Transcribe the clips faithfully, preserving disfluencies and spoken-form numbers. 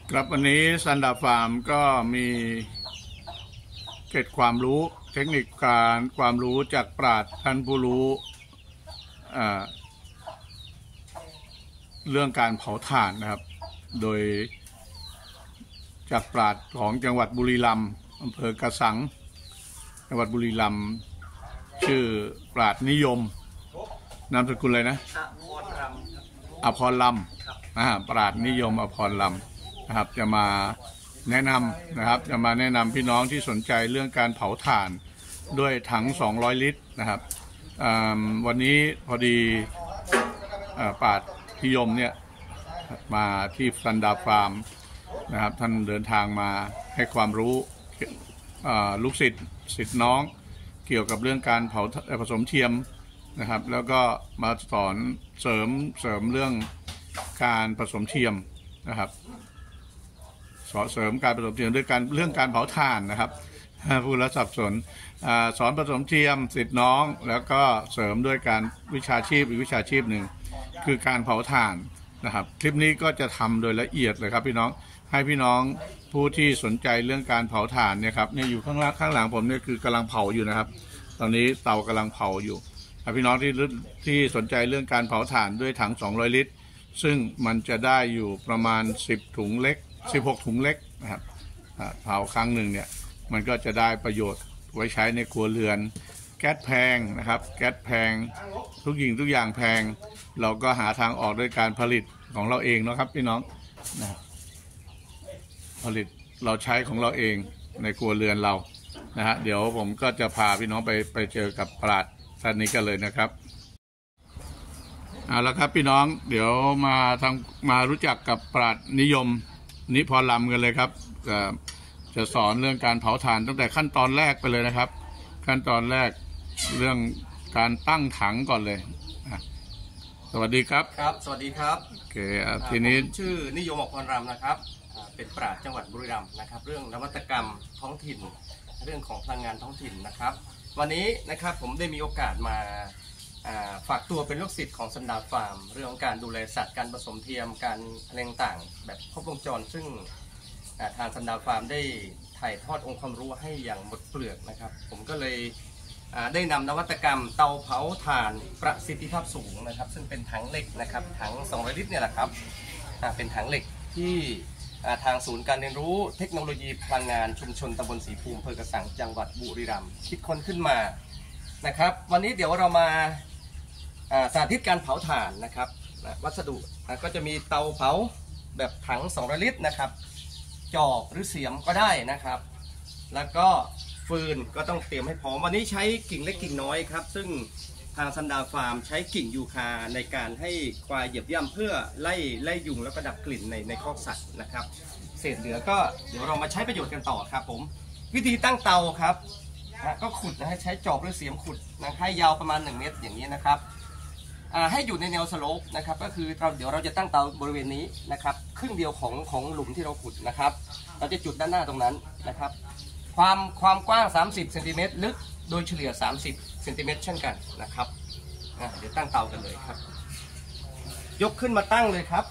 ครับวันนี้ซันดาฟาร์มก็มีเกร็ดความรู้เทคนิคการความรู้จากปราชญ์ท่านผู้รู้เรื่องการเผาถ่านนะครับโดยจากปราชญ์ของจังหวัดบุรีรัมย์อำเภอกระสังจังหวัดบุรีรัมย์ชื่อปราชญ์นิยมนามสกุลอะไรนะอภรรัมย์ปราชญ์นิยมอภรรัมย์นะครับจะมาแนะนำนะครับจะมาแนะนำพี่น้องที่สนใจเรื่องการเผาถ่านด้วยถังสองร้อยลิตรนะครับวันนี้พอดีปราชญ์นิยมเนี่ยมาที่ซันดาฟาร์มนะครับท่านเดินทางมาให้ความรู้ลูกศิษย์ศิษย์น้องเกี่ยวกับเรื่องการเผาผสมเทียมนะครับแล้วก็มาสอนเสริมเสริมเรื่องการผสมเทียมนะครับสอนเสริมการผสมเทียมด้วยการเรื่องการเผาถ่านนะครับพูดแล้วสับสนสอนผสมเทียมศิษย์น้องแล้วก็เสริมด้วยการวิชาชีพอีกวิชาชีพหนึ่งคือการเผาถ่านนะครับคลิปนี้ก็จะทำโดยละเอียดเลยครับพี่น้องให้พี่น้องผู้ที่สนใจเรื่องการเผาถ่านเนี่ยครับเนี่ยอยู่ข้างล่างข้างหลังผมเนี่ยคือกำลังเผาอยู่นะครับตอนนี้เตากำลังเผาอยู่พี่น้องที่ที่สนใจเรื่องการเผาถ่านด้วยถังสองร้อยลิตรซึ่งมันจะได้อยู่ประมาณสิบถุงเล็กสิบหกถุงเล็กนะครับเผาครั้งหนึ่งเนี่ยมันก็จะได้ประโยชน์ไว้ใช้ในครัวเรือนแก๊สแพงนะครับแก๊สแพงทุกอย่างทุกอย่างแพงเราก็หาทางออกด้วยการผลิตของเราเองนะครับพี่น้องนะผลิตเราใช้ของเราเองในครัวเรือนเรานะฮะเดี๋ยวผมก็จะพาพี่น้องไปไปเจอกับปราชญ์ท่านนี้กันเลยนะครับเอาละครับพี่น้องเดี๋ยวมาทางมารู้จักกับปราชญ์นิยมนิพรลำกันเลยครับจะสอนเรื่องการเผาถ่านตั้งแต่ขั้นตอนแรกไปเลยนะครับขั้นตอนแรกเรื่องการตั้งถังก่อนเลยสวัสดีครับครับสวัสดีครับโอเคทีนี้ชื่อนิยมอภรรำนะครับเป็นปราชญ์จังหวัดบุรีรัมย์นะครับเรื่องนวัตกรรมท้องถิ่นเรื่องของพลังงานท้องถิ่นนะครับวันนี้นะครับผมได้มีโอกาสมาฝากตัวเป็นลูกศิษย์ของซันดาฟาร์มเรื่องของการดูแลสัตว์การผสมเทียมการอะไรต่างแบบครบวงจรซึ่งทางซันดาฟาร์มได้ถ่ายทอดองค์ความรู้ให้อย่างหมดเปลือกนะครับผมก็เลยได้นำนวัตกรรมเตาเผาถ่านประสิทธิภาพสูงนะครับซึ่งเป็นถังเหล็กนะครับถังสองร้อยลิตรเนี่ยแหละครับเป็นถังเหล็กที่ทางศูนย์การเรียนรู้เทคโนโลยีพลังงานชุมชนตำบลศรีภูมิอำเภอกระสังจังหวัดบุรีรัมย์คิดค้นขึ้นมานะครับวันนี้เดี๋ยวเรามาสาธิตการเผาถ่านนะครับวัสดุก็จะมีเตาเผาแบบถังสองร้อยลิตรนะครับจอบหรือเสียมก็ได้นะครับแล้วก็ฟืนก็ต้องเตรียมให้พร้อมวันนี้ใช้กิ่งเล็กกิ่งน้อยครับซึ่งทางซันดาฟาร์มใช้กิ่งยูคาในการให้ควายเหยียบย่ำเพื่อไล่ไล่ยุงแล้วก็ดับกลิ่นในในคอกสัตว์นะครับเศษเหลือก็เดี๋ยวเรามาใช้ประโยชน์กันต่อครับผมวิธีตั้งเตาครับก็ขุดนะให้ใช้จอบหรือเสียมขุดนะให้ยาวประมาณหนึ่งเมตรอย่างนี้นะครับให้อยู่ในแนวสโลปนะครับก็คือเราเดี๋ยวเราจะตั้งเตาบริเวณนี้นะครับครึ่งเดียวของของหลุมที่เราขุดนะครับเราจะจุดด้านหน้าตรงนั้นนะครับความความกว้างสามสิบเซนติเมตรลึกโดยเฉลี่ยสามสิบเซนติเมตรเช่นกันนะครับเดี๋ยวตั้งเตากันเลยครับยกขึ้นมาตั้งเลยครับ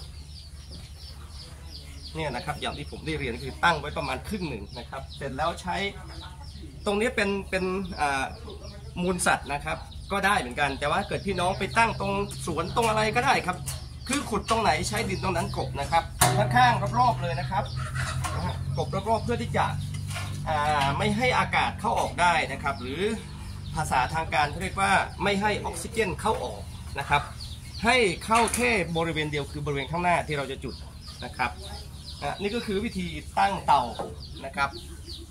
เนี่ยนะครับอย่างที่ผมได้เรียนคือตั้งไว้ประมาณครึ่งหนึ่งนะครับเสร็จแล้วใช้ตรงนี้เป็นเป็นมูลสัตว์นะครับก็ได้เหมือนกันแต่ว่าเกิดพี่น้องไปตั้งตรงสวนตรงอะไรก็ได้ครับคือขุดตรงไหนใช้ดินตรงนั้นกบนะครับข้างๆรอบๆเลยนะครับกบรอบๆเพื่อที่จะไม่ให้อากาศเข้าออกได้นะครับหรือภาษาทางการเขาเรียกว่าไม่ให้ออกซิเจนเข้าออกนะครับให้เข้าแค่บริเวณเดียวคือบริเวณข้างหน้าที่เราจะจุดนะครับนี่ก็คือวิธีตั้งเตานะครับ